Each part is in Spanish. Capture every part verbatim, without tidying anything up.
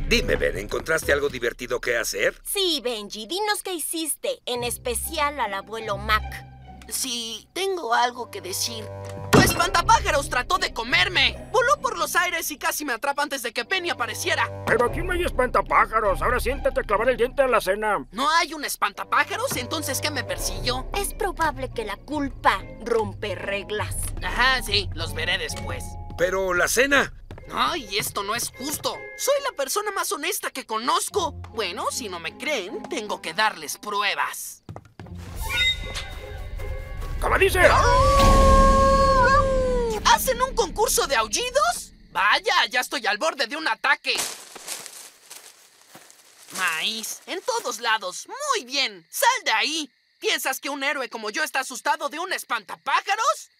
Dime, Ben, ¿encontraste algo divertido que hacer? Sí, Benji, dinos qué hiciste, en especial al abuelo Mac. Sí, tengo algo que decir. ¡Tu espantapájaros trató de comerme! Voló por los aires y casi me atrapa antes de que Penny apareciera. Pero aquí no hay espantapájaros. Ahora siéntate a clavar el diente a la cena. ¿No hay un espantapájaros? ¿Entonces qué me persiguió? Es probable que la culpa rompe reglas. Ajá, sí, los veré después. Pero la cena... Ay, esto no es justo. Soy la persona más honesta que conozco. Bueno, si no me creen, tengo que darles pruebas. ¡Como dice! ¿Hacen un concurso de aullidos? Vaya, ya estoy al borde de un ataque. Maíz, en todos lados. Muy bien, sal de ahí. ¿Piensas que un héroe como yo está asustado de un espantapájaros?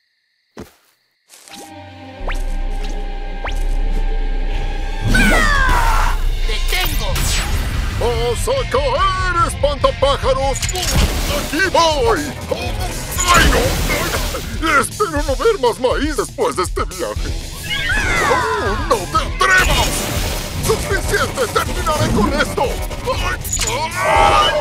¡Ah! ¡Detengo! ¡Vas a caer, espantapájaros! ¡Aquí voy! ¡Ay, no! Espero no ver más maíz después de este viaje. ¡Oh, no te atrevas! ¡Suficiente! ¡Terminaré con esto! ¡Ay!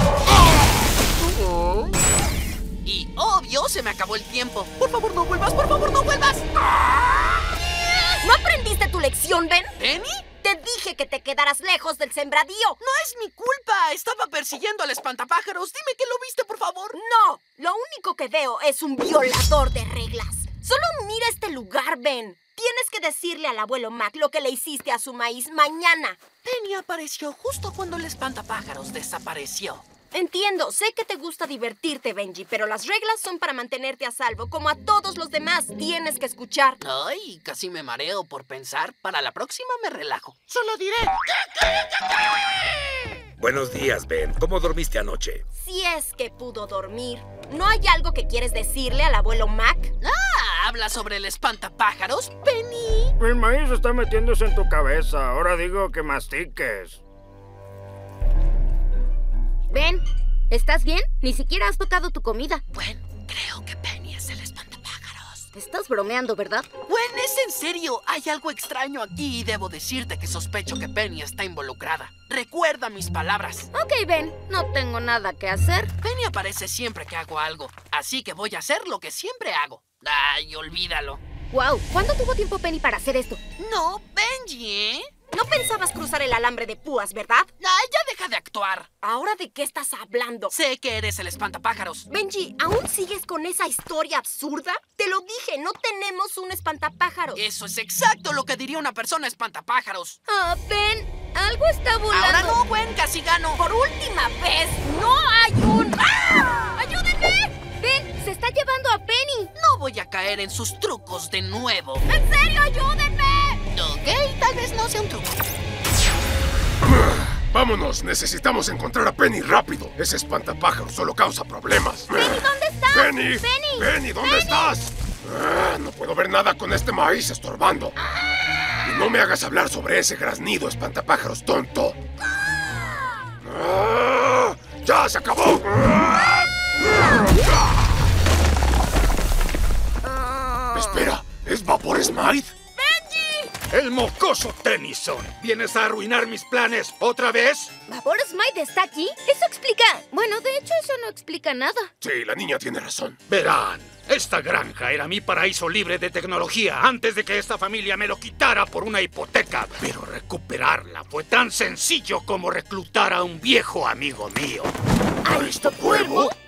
¡Ay! Y obvio, se me acabó el tiempo. Por favor, no vuelvas, por favor, no vuelvas. ¿No aprendiste tu lección, Ben? ¿Penny? Te dije que te quedaras lejos del sembradío. No es mi culpa. Estaba persiguiendo al espantapájaros. Dime que lo viste, por favor. No, lo único que veo es un violador de reglas. Solo mira este lugar, Ben. Tienes que decirle al abuelo Mac lo que le hiciste a su maíz mañana. Penny apareció justo cuando el espantapájaros desapareció. Entiendo, sé que te gusta divertirte, Benji, pero las reglas son para mantenerte a salvo, como a todos los demás. Tienes que escuchar. Ay, casi me mareo por pensar. Para la próxima me relajo. Solo diré... Buenos días, Ben. ¿Cómo dormiste anoche? Si es que pudo dormir. ¿No hay algo que quieres decirle al abuelo Mac? Ah, ¿habla sobre el espantapájaros, Penny? El maíz está metiéndose en tu cabeza. Ahora digo que mastiques. Ben, ¿estás bien? Ni siquiera has tocado tu comida. Bueno, creo que Penny es el espantapájaros. Estás bromeando, ¿verdad? Bueno, es en serio. Hay algo extraño aquí y debo decirte que sospecho que Penny está involucrada. Recuerda mis palabras. Ok, Ben, no tengo nada que hacer. Penny aparece siempre que hago algo, así que voy a hacer lo que siempre hago. Ay, olvídalo. Wow, ¿cuánto tuvo tiempo Penny para hacer esto? No, Benji, ¿eh? No pensabas cruzar el alambre de púas, ¿verdad? Ay, ya deja de actuar. ¿Ahora de qué estás hablando? Sé que eres el espantapájaros. Benji, ¿aún sigues con esa historia absurda? Te lo dije, no tenemos un espantapájaros. Eso es exacto lo que diría una persona espantapájaros. Ah, Ben, algo está volando. Ahora no, Gwen, casi gano. Por última vez, no hay un... ¡Ah! ¡Ayúdenme! Ben, se está llevando a Penny. No voy a caer en sus trucos de nuevo. ¡En serio, ayúdenme! Ok, tal vez no sea un truco. ¡Vámonos! Necesitamos encontrar a Penny rápido. Ese espantapájaro solo causa problemas. Penny, ¿dónde estás? ¡Penny! Penny, ¡Penny! ¿Dónde Penny. estás? Ah, no puedo ver nada con este maíz estorbando. Y no me hagas hablar sobre ese graznido espantapájaros tonto. Ah, ¡ya se acabó! Ah. Espera, ¿es Vapor Smite? ¡El mocoso Tennyson! ¿Vienes a arruinar mis planes otra vez? ¿Vapor Smite está aquí? Eso explica... Bueno, de hecho, eso no explica nada. Sí, la niña tiene razón. Verán, esta granja era mi paraíso libre de tecnología antes de que esta familia me lo quitara por una hipoteca. Pero recuperarla fue tan sencillo como reclutar a un viejo amigo mío. ¿Aristocuervo?